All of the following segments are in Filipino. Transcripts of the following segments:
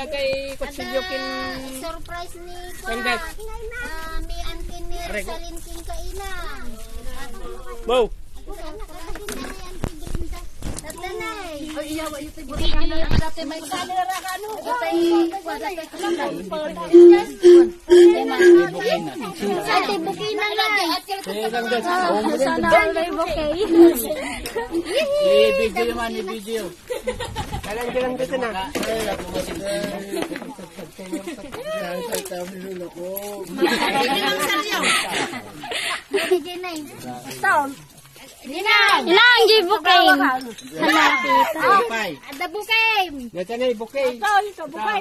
kay Kutsilyokin. Surprise ni Kandat. Mi Antin ni Rosalyn King Kaina. Wow. Ate bukina na. I-video naman, i-video. Kalang dito na. Inang gibukay. Ada bukay. Dito na ibukay. Ito bukay.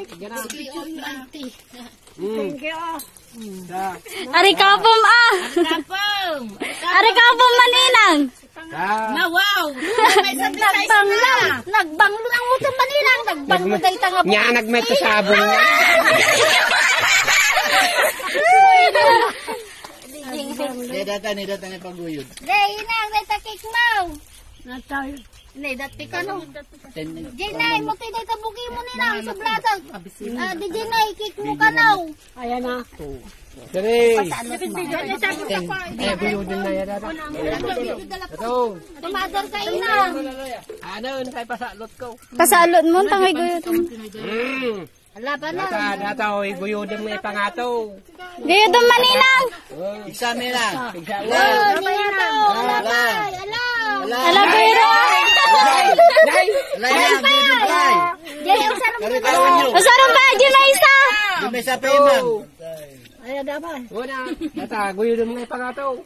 Ari kapom ah. Ari kapom maninang. Na wow! Nagbang lang mo itong manilang. Nagbang mo tayo tanga. Nya nagmet sa sabon niya. Ni datan ni paguyod. Day, inang, day takik mo. Nay, dati ka no. Jinay, mo tayo day tabuki mo nilang sa blatag. Di Jinay, kik mo ka no. Ayan na. Dali. Buyudin na yan. Ito. Tumador ka inang. Ano, kay pasalot ko. Pasalot mo, tangay guyot. Ala pa na. Data, buyudin mo ipangato. Guyot ang maninang. Isa mi lang. Ala pero. Masarang ba? Diyan na isa. May sa payment. Una, data, buyudin mo ipangato.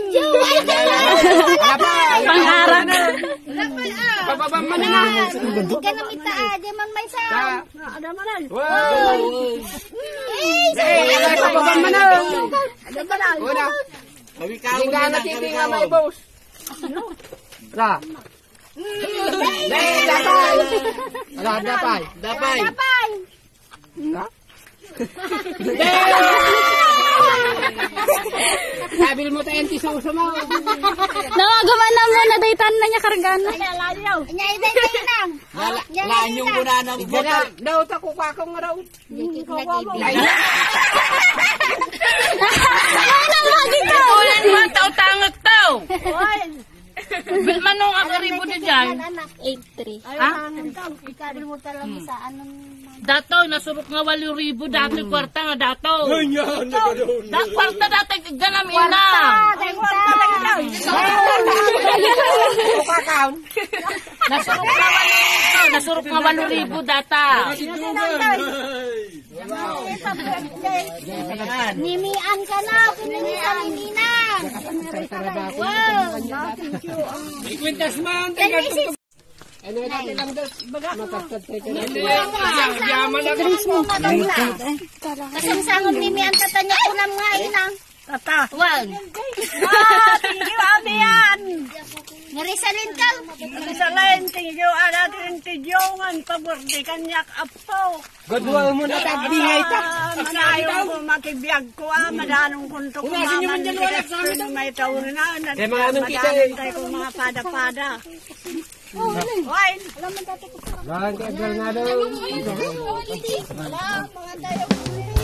Pangharap. Pababa mo na. Hindi ka namita, di man may sa. Wow! Pababa mo na. Una. Hindi ka natiti nga may boss. Ra. Ra, dapay. Dapay. Ha? Sabil mo tayo tisuso mo. Nawagaman na mo na daytan na niya kargana. Nyay, day tayo nang. Lanyong ko na ng Gana, daw ta ko kakong raw. Ano mo dito? Ulan mo, tao-tangag tao. Bil manong ang karibo na dyan. 8-3. Ha? Ikabil mo talaga sa anong... Dato, nasurok nga 8,000 dati kwarta nga dato. Kwarta dati ganam ina. Nasurok nga 8,000 data. Nimian ka na, pinilisan ni Ninang. Wow! Ikwintas man. Ano natin lang dos? Matagtag tayo ka natin. Yaman na Kasangsangon nimian tatanya unam nga inang. Tata. Wow! Thank you, Abian. Ngarisalin ka. Salain, thank you, Aladin, Tidyongan, pabor di kanyak apo. Godwal mo na tagbingay ta. Manayon ko makibiyag ko madanong kunto ko maman ni Gaspar may taon na. Mga anong kita Madanong ko mga pada-pada. Wine. Bahan ka, Granado. Wala, mga tayo.